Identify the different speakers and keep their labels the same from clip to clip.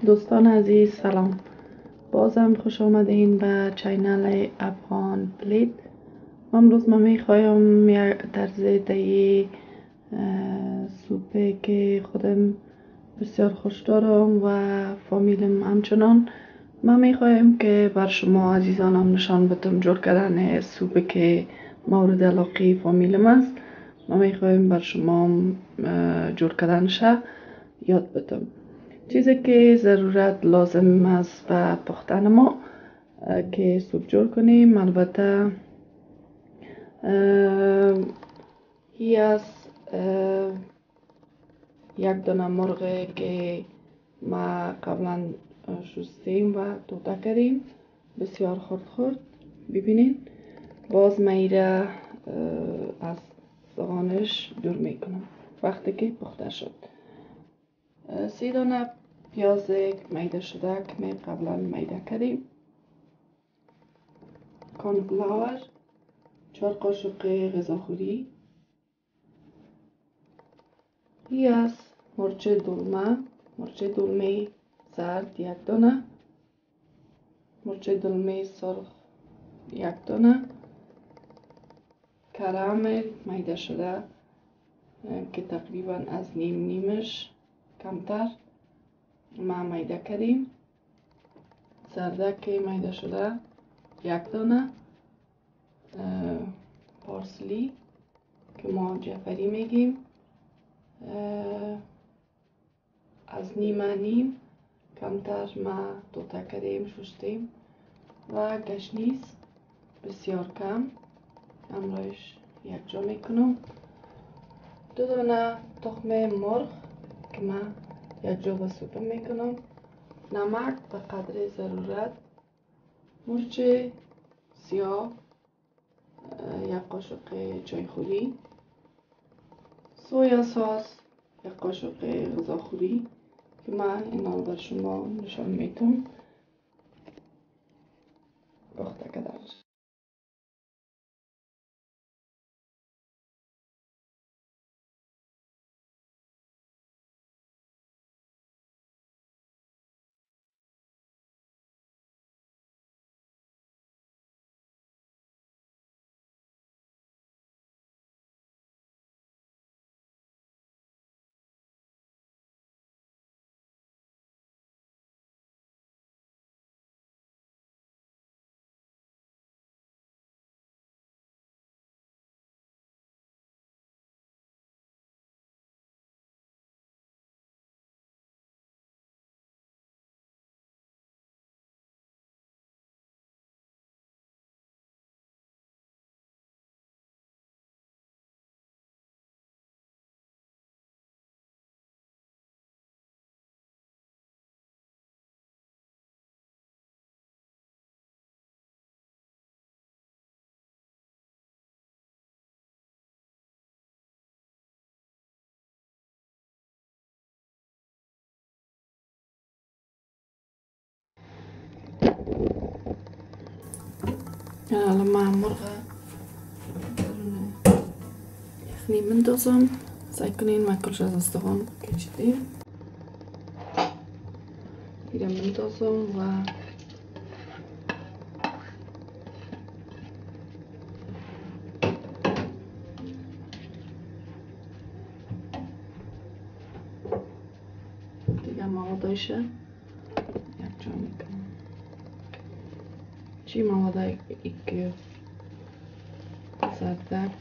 Speaker 1: دوستان عزیز سلام، بازم خوش آمدین به چینل افغان پلیت. امروز من میخوایم در ضد سوپی که خودم بسیار خوش دارم و فامیلم همچنان، من میخوایم که بر شما عزیزانم نشان بدم جور کردن سوپی که مورد علاقه فامیلم است. من میخوایم بر شما جور کردنش یاد بدم. چیزی که ضرورت لازم است به پختن ما که سوپ جور کنیم، البته هی است یک دانه مرغ که ما قبلا شستیم و توته کردیم، بسیار خرد ببینین. باز میره از سوانش دور میکنم وقتی که پخته شد. 3 دانه پیاز میده شده که می قبلا میده کردیم، کورنفلاور، 4 قاشق غذاخوری، ای است مرچ دلمه زرد 1 دانه، مرچ دلمه سرخ 1 دانه، کرم میده شده که تقریبا از نیمش کمتر ما میده کردیم، زردک میده شده 1 دانه، پارسلی که ما جعفری میگیم از نیم کمتر ما توته کردیم شستیم، و گشنیز بسیار کم امروش یک جا میکنم، 2 دانه تخم مرغ که من یک جا به سوپ میکنم، نمک به قدر ضرورت، مرچ سیاه 1 قاشق چایخوری، سویا ساس 1 قاشق غذاخوری که من اینا بر شما نشان میتونم پخته کردنش. الان من مرغ یخنی بندازم، سعی کنین من کلش از استخوان کشیدیم دیگه بندازم و دیگه موادش یک جا میکنم. چی مواد که زردک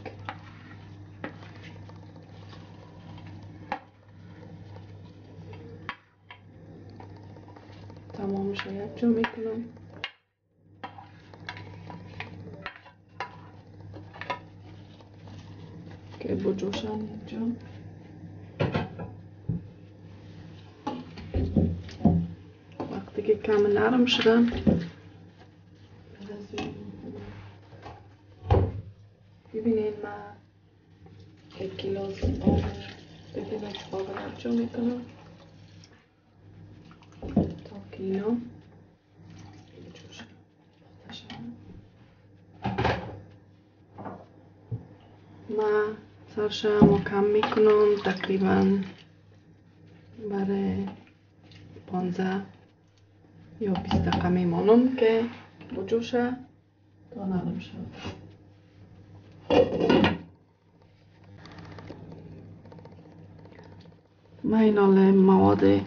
Speaker 1: تمامش یک جا میکنم، که بجوشن یک جا. وقتی که کم نرم شدن ببینین من 1 گیلاس آب 2 گیلاس آب یک جا میکنم تا که اینا بجوشن. من سرش مکم میکنم تقریبا برای 15 یا 20 دقیقه میمانم که بجوشه تا نرم شد. ما این حال مواد که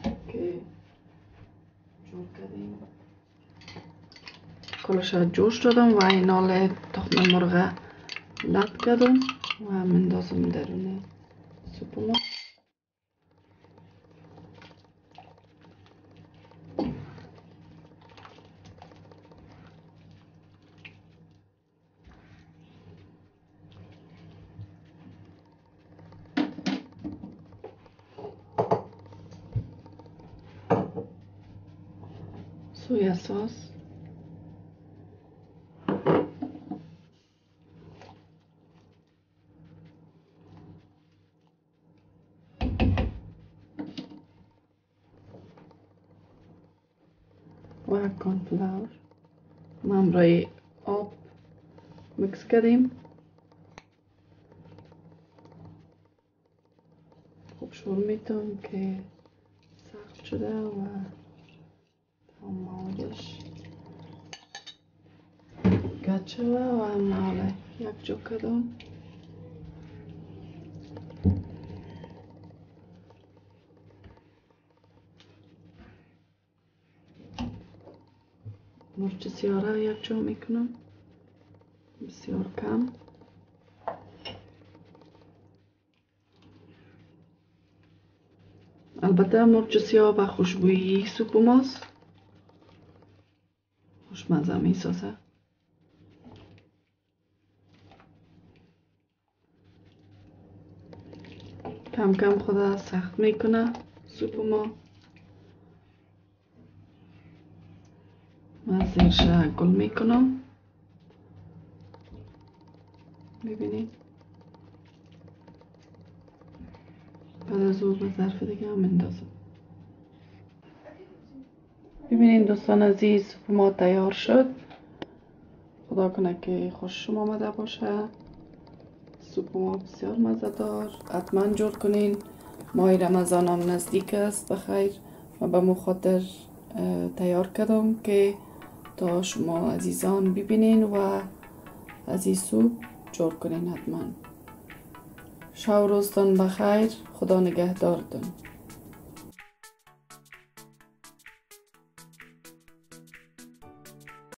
Speaker 1: جور کردیم کلش جوش دادم و این حال تخم مرغ لط کردم و مندازم درون سوپ ما. سویا ساس، و کورنفلاور ما همراه آب میکس کردیم. خوب شور میتونم که سخت شده و تمام موادش گد شده و حالا یک جو کردم. مرچ سیاه یک جو میکنم بسیار کم. البته مرچ سیاه به خوشبویی سوپ ماست خوشمزه میسازه. کم کم خود سخت میکنه سوپ ما. من زیرش گل میکنم، ببینید. بعد از او به ظرف دیگه هم اندازم. ببینید دوستان عزیز، سوپ ما تیار شد. خدا کنه که خوششون آمده باشه. سوپ ما بسیار مزه دار، حتما جور کنین. ماه رمضان هم نزدیک است بخیر و به مو خاطر تیار کردم که تا شما عزیزان ببینین و از این سوپ جور کنین حتما. شب و روزتان بخیر، خدا نگهدارتون.